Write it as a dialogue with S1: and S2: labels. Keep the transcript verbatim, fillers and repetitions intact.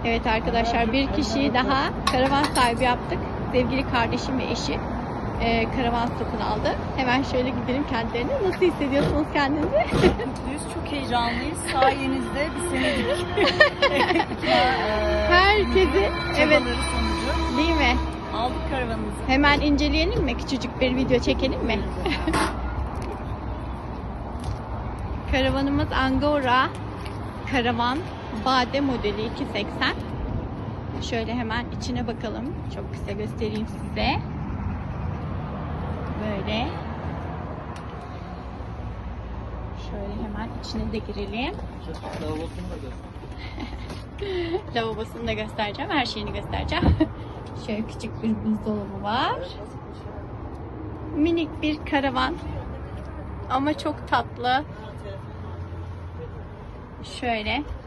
S1: Evet arkadaşlar, bir kişiyi daha karavan sahibi yaptık. Sevgili kardeşim ve eşi e, karavan satın aldı. Hemen şöyle gidelim kendilerine. Nasıl hissediyorsunuz kendinizi?
S2: Mutluyuz, çok heyecanlıyız. Sayenizde bir senedik
S1: Herkesi, evet,
S2: sonucu
S1: değil mi?
S2: aldık karavanımızı.
S1: Hemen inceleyelim mi? Küçücük bir video çekelim mi? Karavanımız Angora Karavan Bade modeli iki seksen. Şöyle hemen içine bakalım. Çok kısa göstereyim size. Böyle. Şöyle hemen içine de girelim. Lavabosunu da göstereceğim. Her şeyini göstereceğim. Şöyle küçük bir buzdolabı var. Minik bir karavan. Ama çok tatlı. Şöyle.